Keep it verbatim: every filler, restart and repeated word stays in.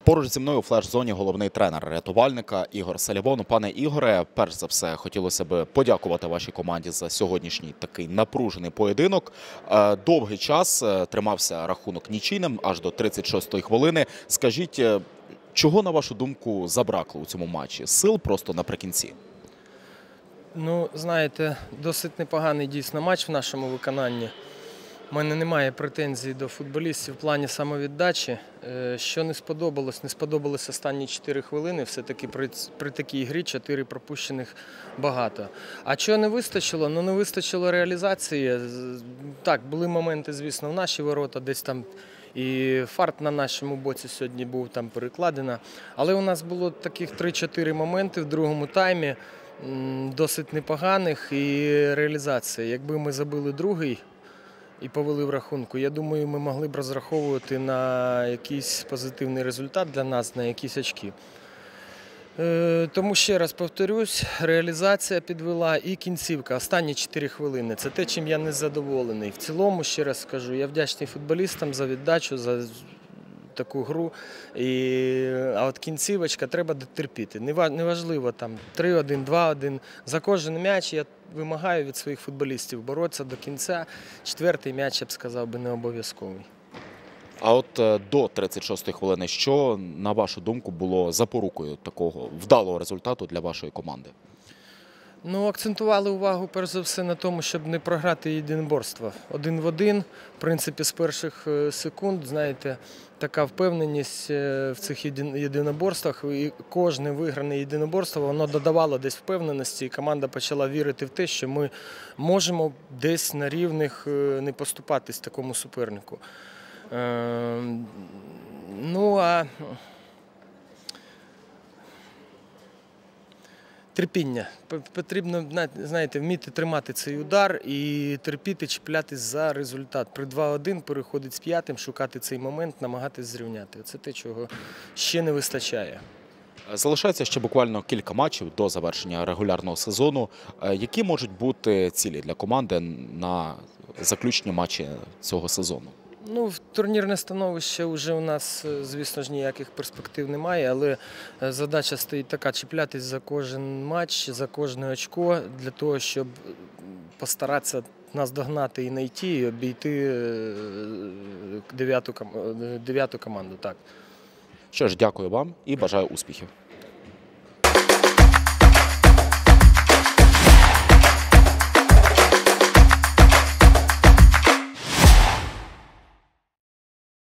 Поруч зі мною у флеш-зоні головний тренер рятувальника Ігор Салівон. Пане Ігоре, перш за все, хотілося б подякувати вашій команді за сьогоднішній такий напружений поєдинок. Довгий час тримався рахунок нічийним, аж до тридцять шостої хвилини. Скажіть, чого, на вашу думку, забракло у цьому матчі? Сил просто наприкінці? Ну, знаєте, досить непоганий дійсно матч в нашому виконанні. У мене немає претензій до футболістів в плані самовіддачі. Що не сподобалось? Не сподобалось останні чотири хвилини. Все-таки при, при такій грі чотири пропущених багато. А чого не вистачило? Ну, не вистачило реалізації. Так, були моменти, звісно, в наші ворота, десь там і фарт на нашому боці сьогодні був там перекладено. Але у нас було таких три-чотири моменти в другому таймі, досить непоганих, і реалізація. Якби ми забили другий і повели в рахунку, я думаю, ми могли б розраховувати на якийсь позитивний результат для нас, на якісь очки. Тому ще раз повторюсь, реалізація підвела і кінцівка, останні чотири хвилини. Це те, чим я не задоволений. В цілому, ще раз скажу, я вдячний футболістам за віддачу, за таку гру. І, а от кінцівочка треба дотерпіти. Неважливо там три-один, два-один. За кожен м'яч я вимагаю від своїх футболістів боротися до кінця. Четвертий м'яч, я б сказав, би не обов'язковий. А от до тридцять шостої хвилини, що, на вашу думку, було запорукою такого вдалого результату для вашої команди? Ну, акцентували увагу, перш за все, на тому, щоб не програти єдиноборство. Один в один, в принципі, з перших секунд, знаєте, така впевненість в цих єдиноборствах. І кожне вигране єдиноборство, воно додавало десь впевненості, і команда почала вірити в те, що ми можемо десь на рівних не поступатись такому супернику. Ну, а терпіння. Потрібно, знаєте, вміти тримати цей удар і терпіти, чіплятись за результат. При два-один переходить з п'ятим, шукати цей момент, намагатись зрівняти. Це те, чого ще не вистачає. Залишається ще буквально кілька матчів до завершення регулярного сезону. Які можуть бути цілі для команди на заключні матчі цього сезону? Ну, турнірне становище вже у нас, звісно ж, ніяких перспектив немає, але задача стоїть така – чіплятись за кожен матч, за кожне очко, для того, щоб постаратися нас догнати і знайти, і обійти дев'яту команду. Так. Що ж, дякую вам і бажаю успіхів.